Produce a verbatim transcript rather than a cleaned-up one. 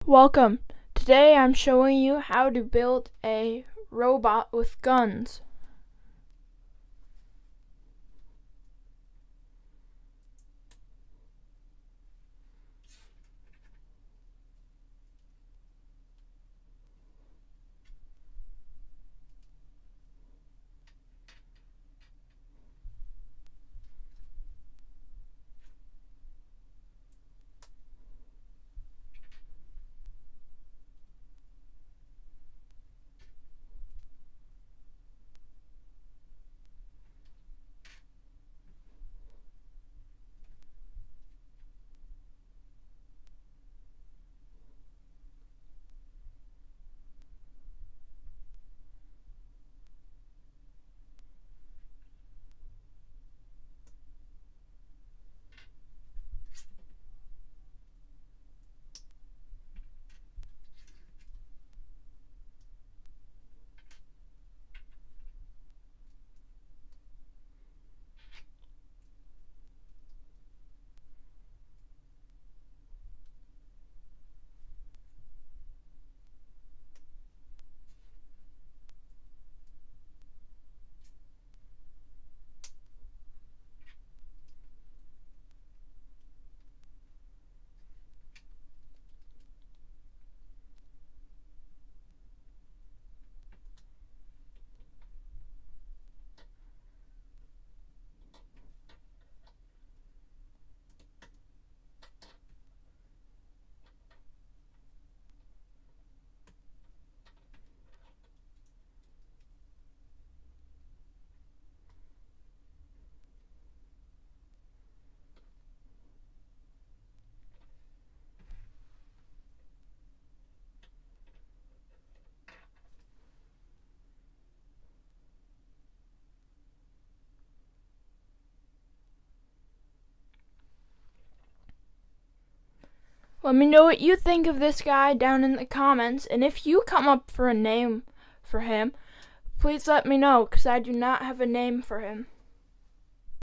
Welcome. Today I'm showing you how to build a robot with guns. Let me know what you think of this guy down in the comments, and if you come up for a name for him, please let me know, because I do not have a name for him.